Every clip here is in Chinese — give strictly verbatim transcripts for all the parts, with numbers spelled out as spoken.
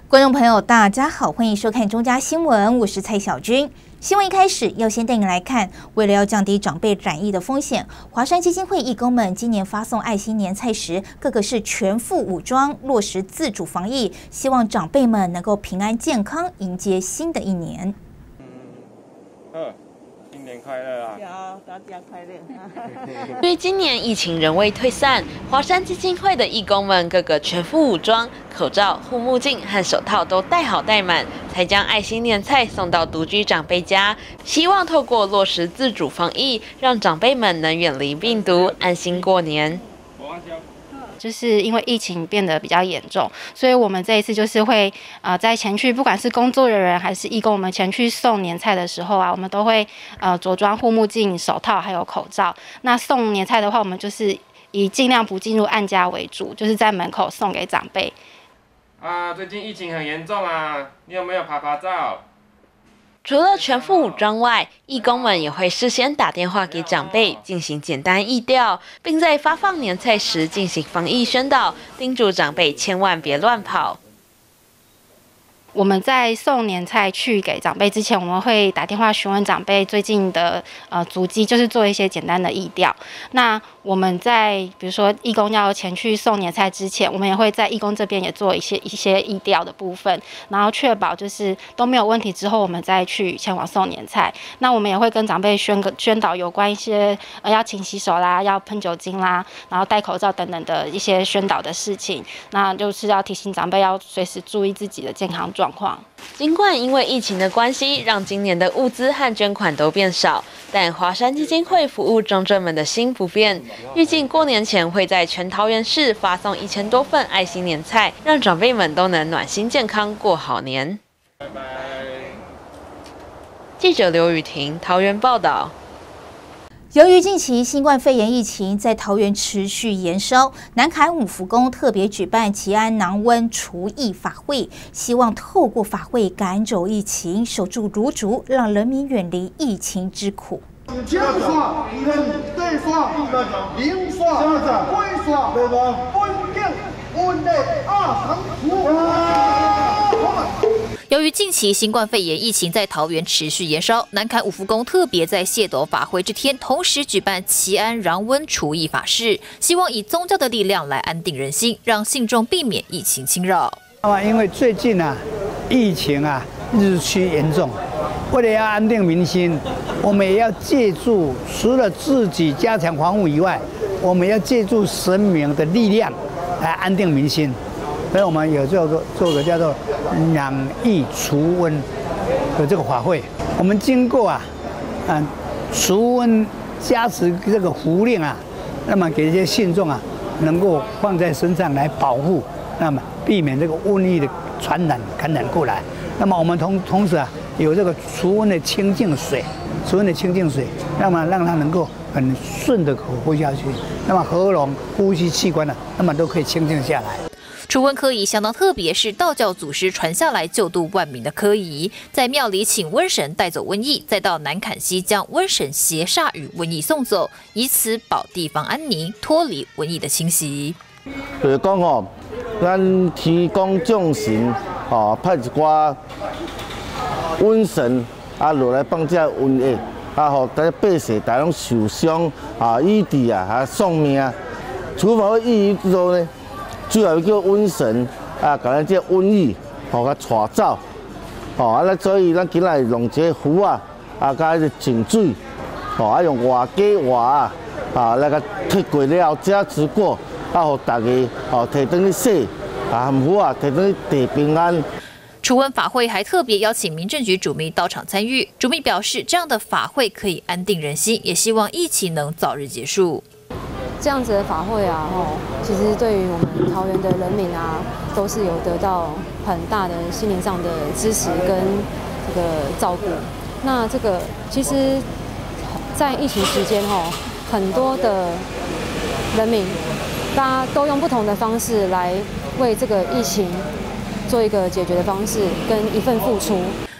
观众朋友，大家好，欢迎收看中嘉新闻，我是蔡小军。新闻一开始要先带你来看，为了要降低长辈染疫的风险，华山基金会义工们今年发送爱心年菜时，个个是全副武装，落实自主防疫，希望长辈们能够平安健康迎接新的一年。 嗯，新年快乐啊！ 好，大家快乐。 对今年疫情仍未退散，华山基金会的义工们个个全副武装，口罩、护目镜和手套都戴好戴满，才将爱心年菜送到独居长辈家，希望透过落实自主防疫，让长辈们能远离病毒，安心过年。 就是因为疫情变得比较严重，所以我们这一次就是会呃在前去，不管是工作人员还是义工，我们前去送年菜的时候啊，我们都会呃着装护目镜、手套还有口罩。那送年菜的话，我们就是以尽量不进入暗家为主，就是在门口送给长辈。 啊，最近疫情很严重啊，你有没有拍拍照？ 除了全副武装外，义工们也会事先打电话给长辈进行简单疫调，并在发放年菜时进行防疫宣导，叮嘱长辈千万别乱跑。 我们在送年菜去给长辈之前，我们会打电话询问长辈最近的呃足迹，就是做一些简单的疫调。那我们在比如说义工要前去送年菜之前，我们也会在义工这边也做一些一些疫调的部分，然后确保就是都没有问题之后，我们再去前往送年菜。那我们也会跟长辈宣个宣导有关一些呃要勤洗手啦，要喷酒精啦，然后戴口罩等等的一些宣导的事情。那就是要提醒长辈要随时注意自己的健康状况。 尽管因为疫情的关系，让今年的物资和捐款都变少，但华山基金会服务长者们的心不变。预计过年前会在全桃园市发送一千多份爱心年菜，让长辈们都能暖心健康过好年。 拜拜。 记者刘雨婷，桃园报道。 由于近期新冠肺炎疫情在桃园持续延烧，南坎五福宫特别举办祈安囊温除疫法会，希望透过法会赶走疫情，守住炉烛，让人民远离疫情之苦。 加刷、对刷、零刷、归刷、稳定、稳定二层图。 由于近期新冠肺炎疫情在桃园持续延烧，南坎五福宫特别在谢斗法会这天，同时举办祈安攘瘟除疫法事，希望以宗教的力量来安定人心，让信众避免疫情侵扰。 啊，因为最近啊，疫情啊日趋严重，为了要安定民心，我们也要借助除了自己加强防护以外，我们要借助神明的力量来安定民心。所以我们有做个做个叫做攘疫除瘟的这个法会。我们经过啊，嗯，除瘟加持这个符令啊，那么给这些信众啊，能够放在身上来保护，那么避免这个瘟疫的传染感染过来。那么我们同同时啊，有这个除瘟的清净水，除瘟的清净水，那么让它能够很顺的口呼下去，那么喉咙、呼吸器官呢、啊，那么都可以清净下来。 除瘟科仪相当特别，是道教祖师传下来救度万民的科仪，在庙里请瘟神带走瘟疫，再到南坎溪将瘟神邪煞与瘟疫送走，以此保地方安宁，脱离瘟疫的侵袭。 就是讲吼，咱提供众神吼派一寡瘟神啊落来帮这瘟疫，啊，互大家百姓大家拢受伤啊，医治啊，啊送命。除法意义之后呢？主要叫瘟神啊，把咱这瘟疫，互甲带走，吼啊！咱所以咱今仔用这符啊，啊加一个净水，吼啊用瓦加瓦啊，啊那个摕过了后加持过，啊，互大家吼摕转去洗，啊含符啊摕转去地平安。 除瘟法会还特别邀请民政局主秘到场参与，主秘表示，这样的法会可以安定人心，也希望疫情能早日结束。 这样子的法会啊，吼，其实对于我们桃园的人民啊，都是有得到很大的心灵上的支持跟这个照顾。那这个其实，在疫情期间吼，很多的人民，大家都用不同的方式来为这个疫情做一个解决的方式跟一份付出。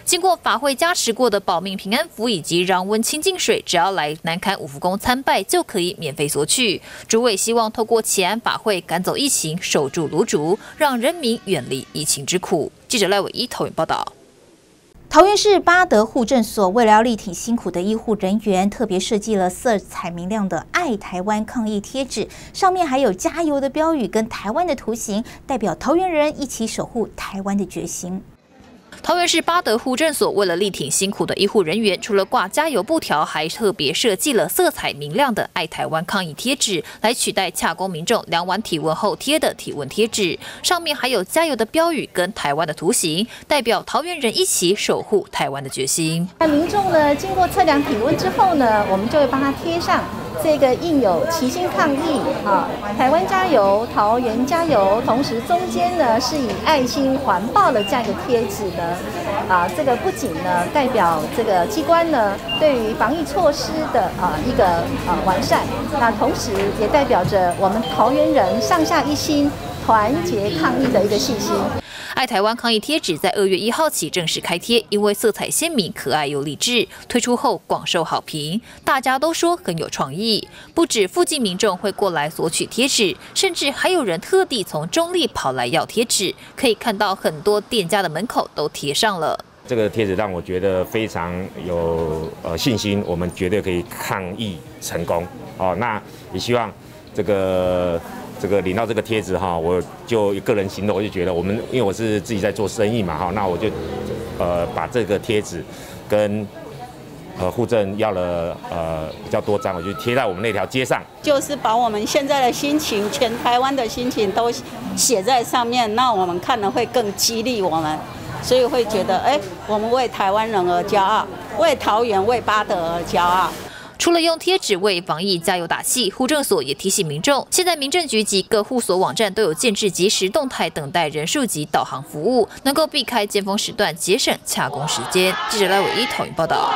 经过法会加持过的保命平安符以及让温清净水，只要来南崁五福宫参拜就可以免费索取。主委希望透过祈安法会赶走疫情，守住炉烛，让人民远离疫情之苦。记者赖伟一桃园报道。 桃园市八德户政所为了要力挺辛苦的医护人员，特别设计了色彩明亮的爱台湾抗疫贴纸，上面还有加油的标语跟台湾的图形，代表桃园人一起守护台湾的决心。 桃园市八德户政所为了力挺辛苦的医护人员，除了挂加油布条，还特别设计了色彩明亮的爱台湾抗疫贴纸，来取代洽公民众量完体温后贴的体温贴纸。上面还有加油的标语跟台湾的图形，代表桃园人一起守护台湾的决心。 那民众呢，经过测量体温之后呢，我们就会帮他贴上这个印有齐心抗疫啊，台湾加油，桃园加油，同时中间呢是以爱心环抱的这样一个贴纸呢，啊，这个不仅呢代表这个机关呢对于防疫措施的啊一个啊完善，那同时也代表着我们桃园人上下一心、团结抗疫的一个信心。 爱台湾抗疫贴纸在二月一号起正式开贴，因为色彩鲜明、可爱又励志，推出后广受好评，大家都说很有创意。不止附近民众会过来索取贴纸，甚至还有人特地从中立跑来要贴纸，可以看到很多店家的门口都贴上了。 这个贴纸让我觉得非常有呃信心，我们绝对可以抗疫成功哦。那也希望这个。这个领到这个贴纸哈，我就个人行动，我就觉得我们，因为我是自己在做生意嘛哈，那我就呃把这个贴纸跟呃户政要了呃比较多张，我就贴在我们那条街上， 就是把我们现在的心情，全台湾的心情都写在上面，那我们看了会更激励我们，所以会觉得哎，我们为台湾人而骄傲，为桃园、为八德而骄傲。 除了用贴纸为防疫加油打气，户政所也提醒民众，现在民政局及各户所网站都有建置即时动态等待人数及导航服务，能够避开尖峰时段，节省洽公时间。记者赖伟一桃园报道。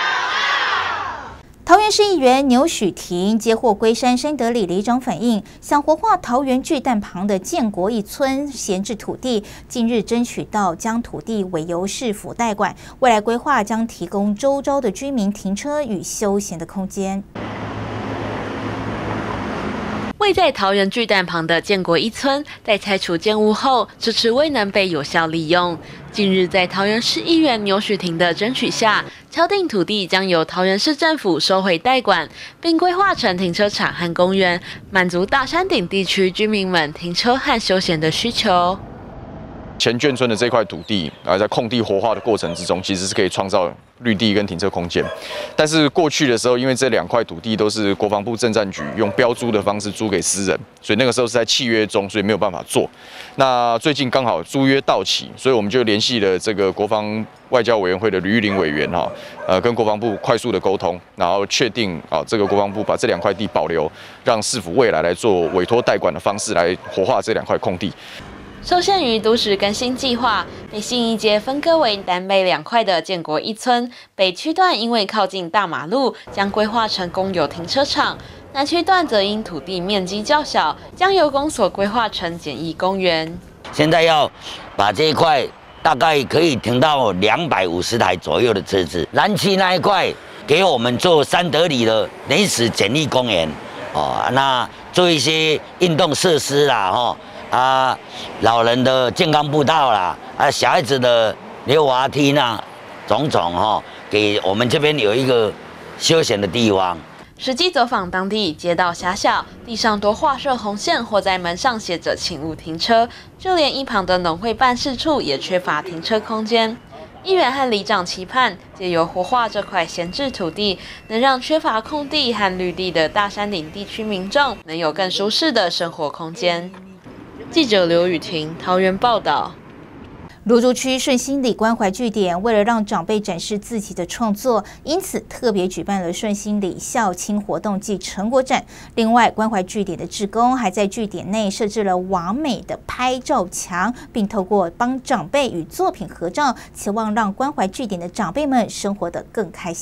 桃园市议员牛许婷接获龟山山德里里长反映，想活化桃园巨蛋旁的建国一村闲置土地，近日争取到将土地委由市府代管，未来规划将提供周遭的居民停车与休闲的空间。 位在桃园巨蛋旁的建国一村，在拆除建物后，迟迟未能被有效利用。近日，在桃园市议员牛许婷的争取下，敲定土地将由桃园市政府收回代管，并规划成停车场和公园，满足大山顶地区居民们停车和休闲的需求。 前眷村的这块土地，啊，在空地活化的过程之中，其实是可以创造绿地跟停车空间。但是过去的时候，因为这两块土地都是国防部政战局用标租的方式租给私人，所以那个时候是在契约中，所以没有办法做。那最近刚好租约到期，所以我们就联系了这个国防外交委员会的吕玉玲委员哈，呃，跟国防部快速的沟通，然后确定啊，这个国防部把这两块地保留，让市府未来来做委托代管的方式来活化这两块空地。 受限于都市更新计划，被信义街分割为南北两块的建国一村，北区段因为靠近大马路，将规划成公有停车场；南区段则因土地面积较小，将由公所规划成简易公园。 现在要把这一块大概可以停到两百五十台左右的车子，南区那一块给我们做三德里的临时简易公园，哦，那做一些运动设施啦，哈。啊，老人的健康步道啦，啊，小孩子的溜滑梯呐，种种哈、哦，给我们这边有一个休闲的地方。 实际走访当地，街道狭小，地上多画设红线，或在门上写着“请勿停车”，就连一旁的农会办事处也缺乏停车空间。议员和里长期盼，借由活化这块闲置土地，能让缺乏空地和绿地的大山顶地区民众，能有更舒适的生活空间。记者刘雨婷，桃园报道。 芦竹区顺心里关怀据点为了让长辈展示自己的创作，因此特别举办了顺心里孝亲活动暨成果展。另外，关怀据点的志工还在据点内设置了完美的拍照墙，并透过帮长辈与作品合照，期望让关怀据点的长辈们生活得更开心。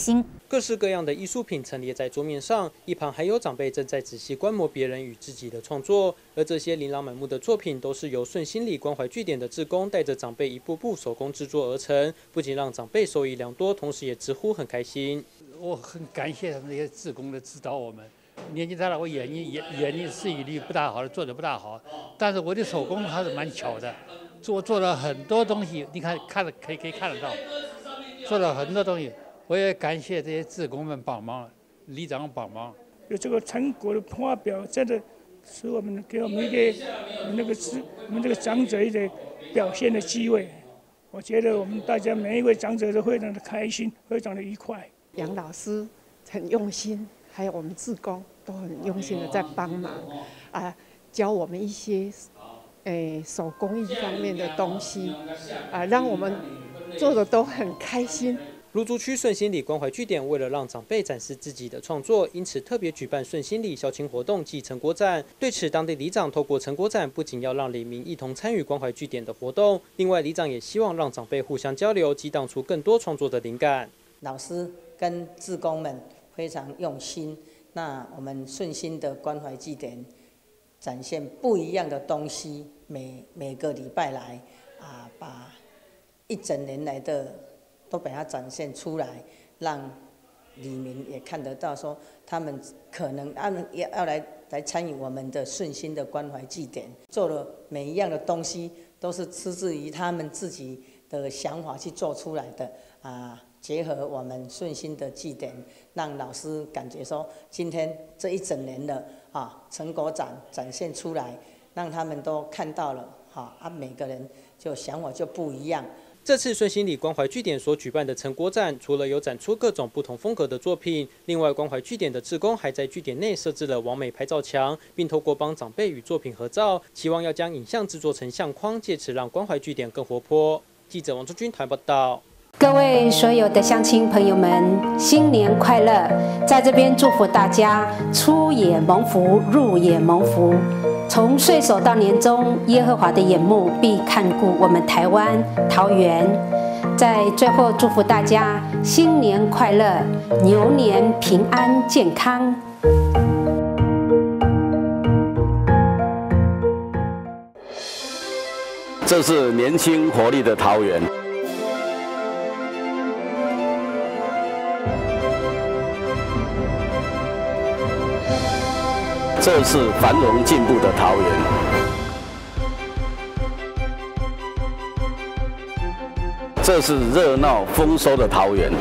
各式各样的艺术品陈列在桌面上，一旁还有长辈正在仔细观摩别人与自己的创作。而这些琳琅满目的作品，都是由顺心里关怀据点的志工带着长辈一步步手工制作而成，不仅让长辈受益良多，同时也直呼很开心。 我很感谢他们这些志工的指导我们。年纪大了，我眼睛眼眼睛视力力不大好，做的不大好，但是我的手工还是蛮巧的，做做了很多东西，你看看了可以可以看得到，做了很多东西。我也感谢这些志工们帮忙，里长帮忙。 有这个成果的发表，真的是我们给我们一个那个是我们这个长者一个表现的机会。我觉得我们大家每一位长者都非常的开心，非常的愉快。 杨老师很用心，还有我们志工都很用心的在帮忙，啊，教我们一些，诶，手工艺方面的东西，啊，让我们做的都很开心。 芦竹区顺心里关怀据点为了让长辈展示自己的创作，因此特别举办顺心里孝亲活动暨成果展。对此，当地里长透过成果展，不仅要让里民一同参与关怀据点的活动，另外里长也希望让长辈互相交流，激荡出更多创作的灵感。 老师跟志工们非常用心，那我们顺心的关怀据点展现不一样的东西，每每个礼拜来啊，把一整年来的都把它展现出来，让里民也看得到，说他们可能他们也要来来参与我们的顺心的关怀据点，做的每一样的东西都是出自于他们自己的想法去做出来的啊。结合我们顺心的据点，让老师感觉说，今天这一整年的啊成果展展现出来，让他们都看到了，哈啊，每个人就想法就不一样。 这次顺心里关怀据点所举办的成果展，除了有展出各种不同风格的作品，另外关怀据点的志工还在据点内设置了完美拍照墙，并透过帮长辈与作品合照，期望要将影像制作成相框，借此让关怀据点更活泼。记者王志军台报道。 各位所有的乡亲朋友们，新年快乐！在这边祝福大家出也蒙福，入也蒙福。从岁首到年终，耶和华的眼目必看顾我们台湾桃园。在最后祝福大家新年快乐，牛年平安健康。 这是年轻活力的桃园。这是繁荣进步的桃园，这是热闹丰收的桃园。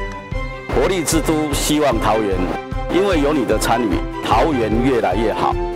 活力之都，希望桃园，因为有你的参与，桃园越来越好。